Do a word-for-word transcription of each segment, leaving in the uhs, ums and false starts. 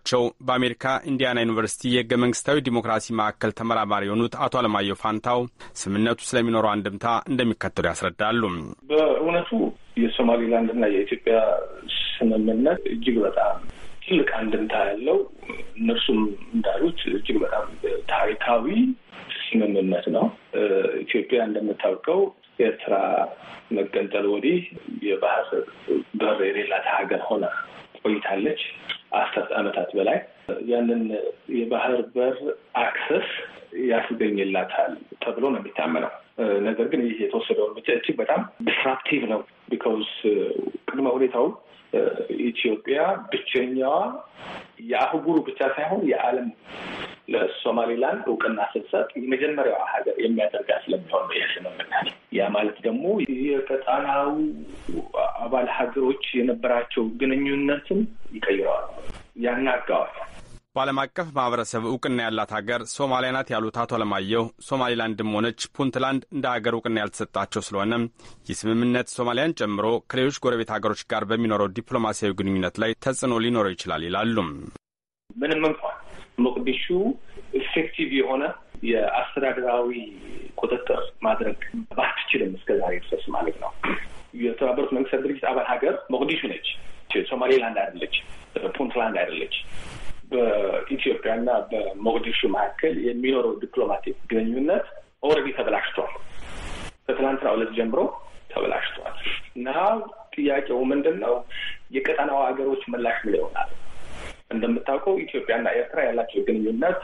ናቸው። በአሜሪካ ኢንዲያና ዩኒቨርሲቲ የህገ መንግስታዊ ዲሞክራሲ ማዕከል ተመራማሪ የሆኑት አቶ አለማየሁ ፋንታው ስምምነቱ ስለሚኖረው አንድምታ እንደሚከተሉ ያስረዳሉ። በእውነቱ የሶማሊላንድና የኢትዮጵያ ስምምነት እጅግ በጣም ትልቅ አንድምታ ያለው እነርሱም እንዳሉት እጅግ በጣም ታሪካዊ ስምምነት ነው። ኢትዮጵያ እንደምታውቀው ኤርትራ መገንጠል ወዲህ የባህር በር የሌላት ሀገር ሆና ቆይታለች። አስርት ዓመታት በላይ ያንን የባህር በር አክሰስ ያስገኝላታል ተብሎ ነው የሚታመነው። ነገር ግን ይህ የተወሰደው እርምጃ እጅግ በጣም ዲስራፕቲቭ ነው። ቢካውስ ቅድመ ሁኔታው ኢትዮጵያ ብቸኛዋ የአህጉሩ ብቻ ሳይሆን የዓለም ለሶማሊላንድ እውቅና ስትሰጥ የመጀመሪያዋ ሀገር የሚያደርጋት ስለሚሆን ነው ይህ ስምምነት። ያ ማለት ደግሞ የቀጣናው አባል ሀገሮች የነበራቸው ግንኙነትን ይቀይረዋል፣ ያናጋዋል። በዓለም አቀፍ ማህበረሰብ እውቅና ያላት ሀገር ሶማሊያ ናት ያሉት አቶ አለማየሁ ሶማሊላንድም ሆነች ፑንትላንድ እንደ ሀገር እውቅና ያልተሰጣቸው ስለሆነ ይህ ስምምነት ሶማሊያን ጨምሮ ከሌሎች ጎረቤት ሀገሮች ጋር በሚኖረው ዲፕሎማሲያዊ ግንኙነት ላይ ተጽዕኖ ሊኖረው ይችላል ይላሉ። ምንም እንኳን ሞቃዲሾ ኢፌክቲቭ የሆነ የአስተዳደራዊ ቁጥጥር ማድረግ ባትችልም እስከዛሬ ድረስ ማለት ነው። የተባበሩት መንግስታት ድርጅት አባል ሀገር ሞቃዲሾ ነች። ሶማሌላንድ አይደለች፣ ፑንትላንድ አይደለች። በኢትዮጵያና በሞቃዲሾ መካከል የሚኖረው ዲፕሎማቲክ ግንኙነት ኦልሬዲ ተበላሽቷል። ከትናንትና ዕለት ጀምሮ ተበላሽቷል እና ጥያቄው ምንድን ነው? የቀጠናው ሀገሮች ምላሽ ምን ይሆናል? እንደምታውቀው ኢትዮጵያና ኤርትራ ያላቸው ግንኙነት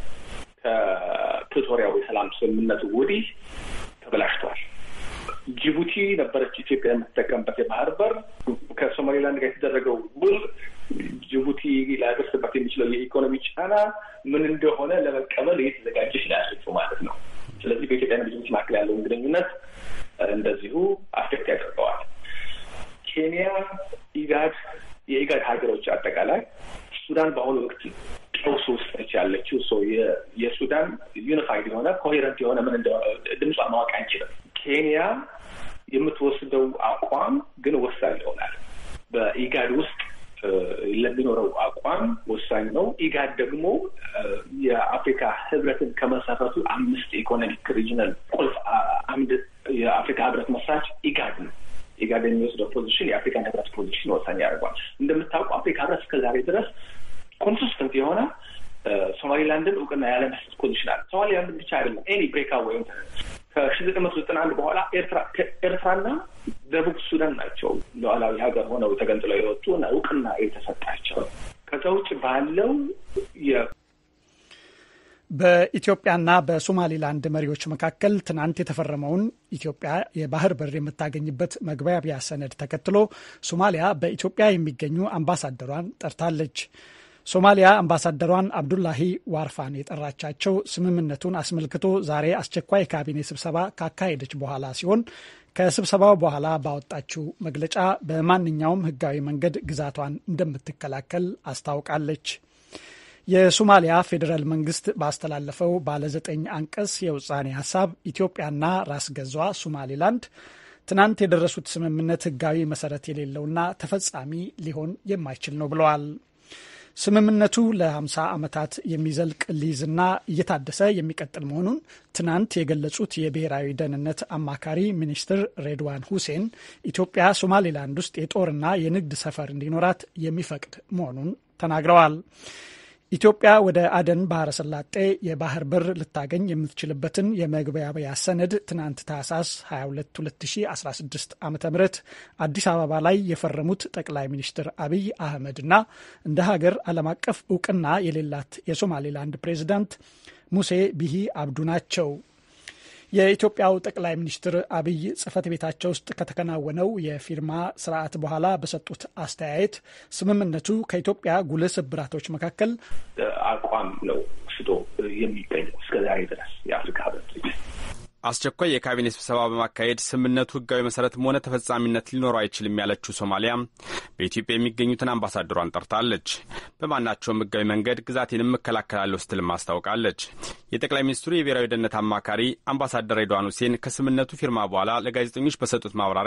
ከፕሪቶሪያው የሰላም ስምምነት ወዲህ ተበላሽቷል። ጅቡቲ ነበረች ኢትዮጵያ የምትጠቀምበት የባህር በር። ከሶማሌላንድ ጋር የተደረገው ውል ጅቡቲ ሊያደርስበት የሚችለው የኢኮኖሚ ጫና ምን እንደሆነ ለመቀበል እየተዘጋጀች ያለችው ማለት ነው። ስለዚህ በኢትዮጵያና በጅቡቲ መካከል ያለውን ግንኙነት እንደዚሁ አፌክት ያደርገዋል። ኬንያ፣ ኢጋድ፣ የኢጋድ ሀገሮች አጠቃላይ ሱዳን በአሁኑ ወቅት ቀውስ ውስጥ ነች ያለችው። ሰው የሱዳን ዩኒፋይድ የሆነ ኮሄረንት የሆነ ምን እንደሆነ ድምጿ ማወቅ አንችልም። ኬንያ የምትወስደው አቋም ግን ወሳኝ ይሆናል። በኢጋድ ውስጥ ለሚኖረው አቋም ወሳኝ ነው። ኢጋድ ደግሞ የአፍሪካ ህብረትን ከመሰረቱ አምስት ኢኮኖሚክ ሪጅናል ቁልፍ አምድ የአፍሪካ ህብረት መስራች ኢጋድ ነው። ኢጋድ የሚወስደው ፖዚሽን የአፍሪካን ህብረት ፖዚሽን ወሳኝ ያደርጓል። እንደምታውቀው አፍሪካ ህብረት እስከዛሬ ድረስ ኮንሲስተንት የሆነ ሶማሊላንድን እውቅና ያለ መስጠት ፖዚሽን አለ። ሶማሊላንድን ብቻ አይደለም፣ ኤኒ ብሬክ አዌይ ከሺ ዘጠኝ መቶ ዘጠና አንድ በኋላ ኤርትራ ኤርትራና ደቡብ ሱዳን ናቸው ሉዓላዊ ሀገር ሆነው ተገንጥለው የወጡ እና እውቅና የተሰጣቸው። ከዛ ውጭ ባለው የ በኢትዮጵያና በሶማሊላንድ መሪዎች መካከል ትናንት የተፈረመውን ኢትዮጵያ የባህር በር የምታገኝበት መግባቢያ ሰነድ ተከትሎ ሶማሊያ በኢትዮጵያ የሚገኙ አምባሳደሯን ጠርታለች። ሶማሊያ አምባሳደሯን አብዱላሂ ዋርፋን የጠራቻቸው ስምምነቱን አስመልክቶ ዛሬ አስቸኳይ ካቢኔ ስብሰባ ካካሄደች በኋላ ሲሆን ከስብሰባው በኋላ ባወጣችው መግለጫ በማንኛውም ሕጋዊ መንገድ ግዛቷን እንደምትከላከል አስታውቃለች። የሶማሊያ ፌዴራል መንግስት ባስተላለፈው ባለ ዘጠኝ አንቀጽ የውሳኔ ሀሳብ ኢትዮጵያና ራስ ገዟ ሶማሊላንድ ትናንት የደረሱት ስምምነት ሕጋዊ መሰረት የሌለውና ተፈጻሚ ሊሆን የማይችል ነው ብለዋል። ስምምነቱ ለሀምሳ ዓመታት የሚዘልቅ ሊዝና እየታደሰ የሚቀጥል መሆኑን ትናንት የገለጹት የብሔራዊ ደህንነት አማካሪ ሚኒስትር ሬድዋን ሁሴን ኢትዮጵያ ሶማሌላንድ ውስጥ የጦርና የንግድ ሰፈር እንዲኖራት የሚፈቅድ መሆኑን ተናግረዋል። ኢትዮጵያ ወደ አደን ባህረ ሰላጤ የባህር በር ልታገኝ የምትችልበትን የመግባቢያ ሰነድ ትናንት ታህሳስ ሀያ ሁለት ሁለት ሺ አስራ ስድስት ዓ.ም አዲስ አበባ ላይ የፈረሙት ጠቅላይ ሚኒስትር አብይ አህመድና እንደ ሀገር ዓለም አቀፍ እውቅና የሌላት የሶማሌላንድ ፕሬዚዳንት ሙሴ ቢሂ አብዱ ናቸው። የኢትዮጵያው ጠቅላይ ሚኒስትር አብይ ጽህፈት ቤታቸው ውስጥ ከተከናወነው የፊርማ ስርዓት በኋላ በሰጡት አስተያየት ስምምነቱ ከኢትዮጵያ ጉልህ ስብራቶች መካከል አቋም ነው ስቶ የሚገኘው እስከዛሬ ድረስ የአፍሪካ ህብረት አስቸኳይ የካቢኔ ስብሰባ በማካሄድ ስምምነቱ ህጋዊ መሰረትም ሆነ ተፈጻሚነት ሊኖረው አይችልም ያለችው ሶማሊያ በኢትዮጵያ የሚገኙትን አምባሳደሯን ጠርታለች። በማናቸውም ህጋዊ መንገድ ግዛቴንም እከላከላለሁ ስትልም አስታውቃለች። የጠቅላይ ሚኒስትሩ የብሔራዊ ደህንነት አማካሪ አምባሳደር ሬድዋን ሁሴን ከስምምነቱ ፊርማ በኋላ ለጋዜጠኞች በሰጡት ማብራሪያ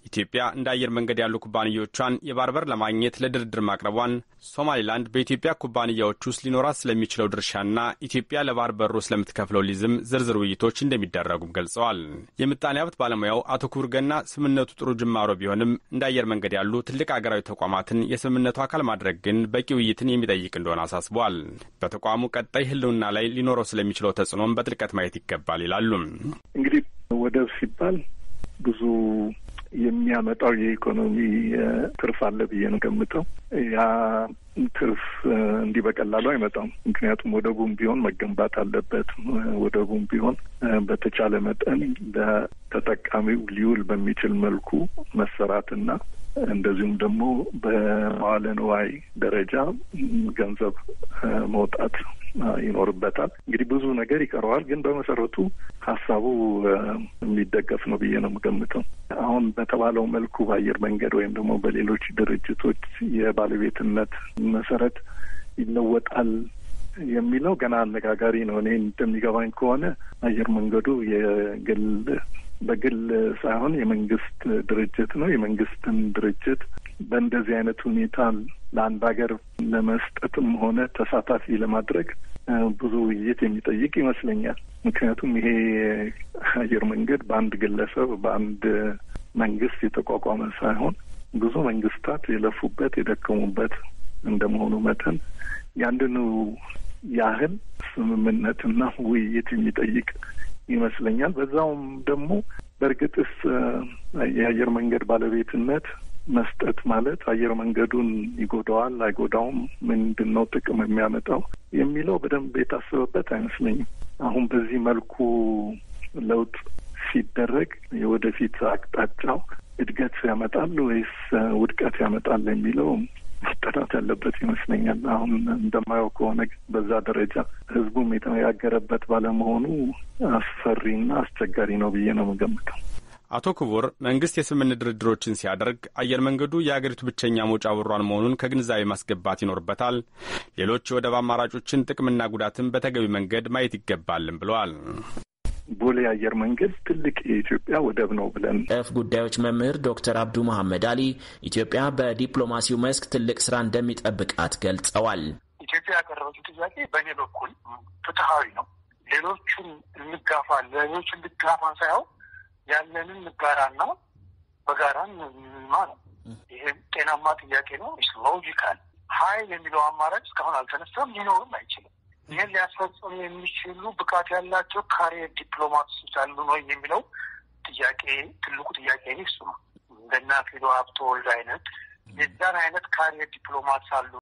ኢትዮጵያ እንደ አየር መንገድ ያሉ ኩባንያዎቿን የባህር በር ለማግኘት ለድርድር ማቅረቧን፣ ሶማሊላንድ በኢትዮጵያ ኩባንያዎች ውስጥ ሊኖራት ስለሚችለው ድርሻና ኢትዮጵያ ለባህር በሩ ስለምትከፍለው ሊዝም ዝርዝር ውይይቶች እንደሚደረጉም ገልጸዋል። የምጣኔ ሀብት ባለሙያው አቶ ክቡር ገና ስምምነቱ ጥሩ ጅማሮ ቢሆንም እንደ አየር መንገድ ያሉ ትልቅ አገራዊ ተቋማትን የስምምነቱ አካል ማድረግ ግን በቂ ውይይትን የሚጠይቅ እንደሆነ አሳስበዋል። በተቋሙ ቀጣይ ህልውና ላይ ሊኖረው ስለሚችለው ተጽዕኖም በጥልቀት ማየት ይገባል ይላሉ። እንግዲህ ወደብ ሲባል ብዙ የሚያመጣው የኢኮኖሚ ትርፍ አለ ብዬ ነው ገምተው። ያ ትርፍ እንዲህ በቀላሉ አይመጣም። ምክንያቱም ወደቡም ቢሆን መገንባት አለበት። ወደቡም ቢሆን በተቻለ መጠን ለተጠቃሚው ሊውል በሚችል መልኩ መሰራትና እንደዚሁም ደግሞ በመዋለ ንዋይ ደረጃ ገንዘብ መውጣት ይኖርበታል። እንግዲህ ብዙ ነገር ይቀረዋል፣ ግን በመሰረቱ ሀሳቡ የሚደገፍ ነው ብዬ ነው የምገምተው። አሁን በተባለው መልኩ በአየር መንገድ ወይም ደግሞ በሌሎች ድርጅቶች የባለቤትነት መሰረት ይለወጣል የሚለው ገና አነጋጋሪ ነው። እኔ እንደሚገባኝ ከሆነ አየር መንገዱ የግል በግል ሳይሆን የመንግስት ድርጅት ነው። የመንግስትን ድርጅት በእንደዚህ አይነት ሁኔታ ለአንድ ሀገር ለመስጠትም ሆነ ተሳታፊ ለማድረግ ብዙ ውይይት የሚጠይቅ ይመስለኛል። ምክንያቱም ይሄ አየር መንገድ በአንድ ግለሰብ በአንድ መንግስት የተቋቋመ ሳይሆን ብዙ መንግስታት የለፉበት የደከሙበት እንደመሆኑ መጠን ያንድኑ ያህል ስምምነትና ውይይት የሚጠይቅ ይመስለኛል። በዛውም ደግሞ በእርግጥስ የአየር መንገድ ባለቤትነት መስጠት ማለት አየር መንገዱን ይጎዳዋል አይጎዳውም፣ ምንድን ነው ጥቅም የሚያመጣው የሚለው በደንብ የታሰበበት አይመስለኝም። አሁን በዚህ መልኩ ለውጥ ሲደረግ የወደፊት አቅጣጫው እድገት ያመጣል ወይስ ውድቀት ያመጣል የሚለው መጠናት ያለበት ይመስለኛል። አሁን እንደማየው ከሆነ በዛ ደረጃ ህዝቡም የተነጋገረበት ባለመሆኑ አስፈሪና አስቸጋሪ ነው ብዬ ነው የምገምተው። አቶ ክቡር መንግስት የስምምነት ድርድሮችን ሲያደርግ አየር መንገዱ የአገሪቱ ብቸኛ መውጫ በሯን መሆኑን ከግንዛቤ ማስገባት ይኖርበታል። ሌሎች የወደብ አማራጮችን ጥቅምና ጉዳትን በተገቢ መንገድ ማየት ይገባልም ብለዋል። ቦሌ አየር መንገድ ትልቅ የኢትዮጵያ ወደብ ነው ብለን ጠፍ ጉዳዮች መምህር ዶክተር አብዱ መሐመድ አሊ ኢትዮጵያ በዲፕሎማሲው መስክ ትልቅ ስራ እንደሚጠብቃት ገልጸዋል። ኢትዮጵያ ያቀረበችው ጥያቄ በእኔ በኩል ፍትሐዊ ነው። ሌሎቹን እንጋፋ ሌሎቹን እንጋፋ ሳይሆን ያለንን ንጋራና በጋራን ማ ነው። ይሄ ጤናማ ጥያቄ ነው። ሎጂካል ሀይል የሚለው አማራጭ እስካሁን አልተነሳም፣ ሊኖርም አይችልም። ይህን ሊያስፈጽሙ የሚችሉ ብቃት ያላቸው ካሪየር ዲፕሎማቶች አሉ ነው የሚለው ጥያቄ። ትልቁ ጥያቄ እሱ ነው። እንደና ፊሎ ሀብተወልድ አይነት የዛን አይነት ካሪየር ዲፕሎማት አሉ